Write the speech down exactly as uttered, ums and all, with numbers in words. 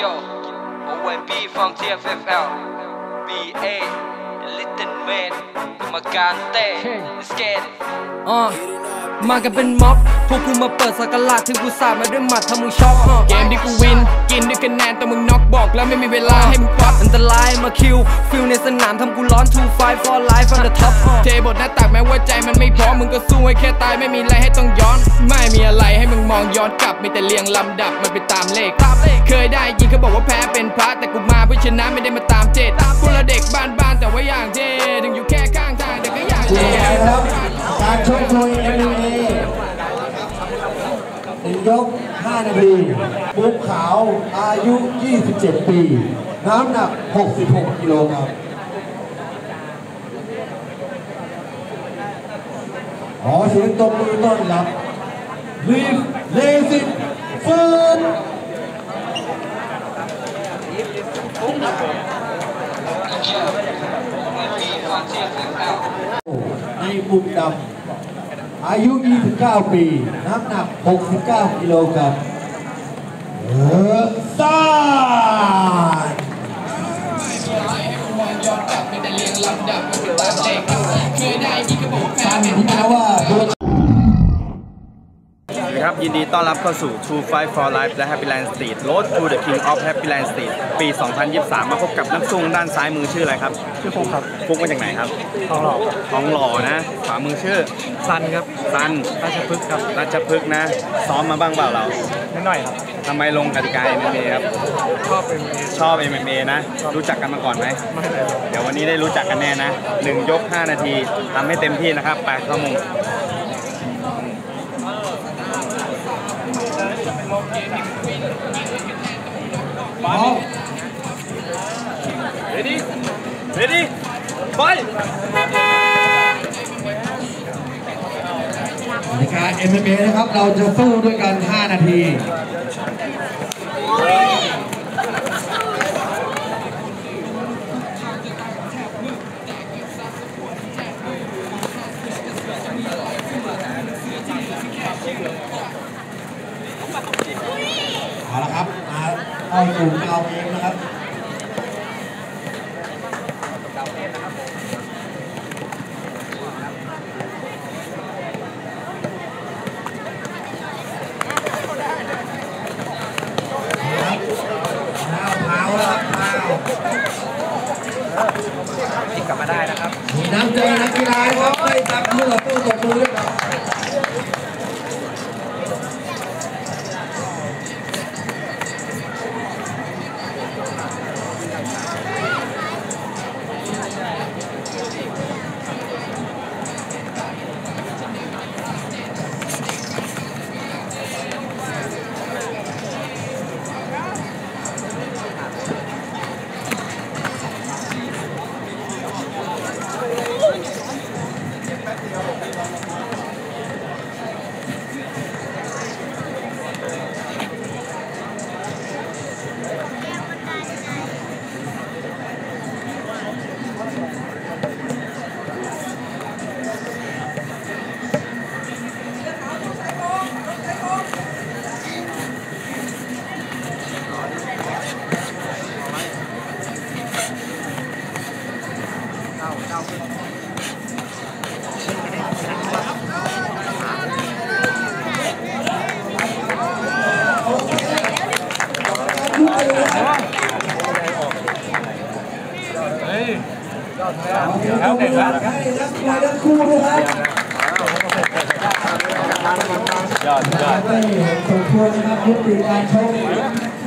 Yo, O M B from T F F L B A The Little Man กรรมการเต้ Let's get it อ่ะมากันเป็นม็อบพวกกูมาเปิดสักราชถึงกูสาดมาด้วยหมัดถ้ามึงช็อกเกมที่กูวินกินด้วยคะแนนแต่มึงน็อกบอกแล้วไม่มีเวลาให้มึงควักอันตรายมาคิวฟิลในสนามทำกูร้อน two five for life from the top เทบทหน้าตักแม้ว่าใจมันไม่พร้อมมึงก็สู้ให้แค่ตายไม่มีอะไรให้ต้องย้อนไม่มีอะไรให้มึงมองย้อนกลับมีแต่เรียงลำดับมันไปตามเลขเคยได้ยินเขาบอกว่าแพ้เป็นพระแต่กูมาเพื่อชนะไม่ได้มาตามเจตพวกเราเด็กบ้านๆแต่ว่าอย่างเท่ถึงอยู่แค่ข้างทางแต่ก็อยากเท่การชกมวย เอ็ม เอ็ม เอ หนึ่งยกห้านาทีมุกขาวอายุยี่สิบเจ็ดปีน้ำหนักหกสิบหกกิโลกรัมขอเสียงตบมือต้อนรับลีฟเลซิตเฟิร์นในมุมดำอายุยี่สิบเก้าปีน้ำหนักหกสิบเก้ากิโลกรัมเออซ่าสั้นที่แปลว่าครับยินดีต้อนรับเข้าสู่ Two Fight for Life และ Happyland Street Road to the King of Happyland Street ปี สองพันยี่สิบสาม มาพบกับนักสู้ด้านซ้ายมือชื่ออะไรครับชื่อฟุกครับฟุกมาจากไหนครับทองหล่อทองหล่อนะขวามือชื่อซันครับซันราชพฤกษ์ครับราชพฤกษ์นะซ้อมมาบ้างเปล่าเรานิดหน่อยครับทำไมลงกติกา เอ็ม เอ็ม เอ ครับชอบ เอ็ม เอ็ม เอชอบ เอ็ม เอ็ม เอ นะรู้จักกันมาก่อนไหมไม่เลยเดี๋ยววันนี้ได้รู้จักกันแน่นะหนึ่งยกห้านาทีทำให้เต็มที่นะครับแปดชั่วโมงพร้อม ready ready ไปกติกา เอ็ม เอ็ม เอ นะครับเราจะสู้ด้วยกันห้านาทีเอาละครับมาเข้าสู่เกาเองนะครับกลับมาได้นะครับมีน้ำใจนักกีฬาครับไม่ตักมือตู้ตบมือด้วยครับแล้วเด็กแล้วให้นักกีฬาทั้งคู่ด้วยครับยอดยอดไม่เห็นสมควรนะครับยุติการชก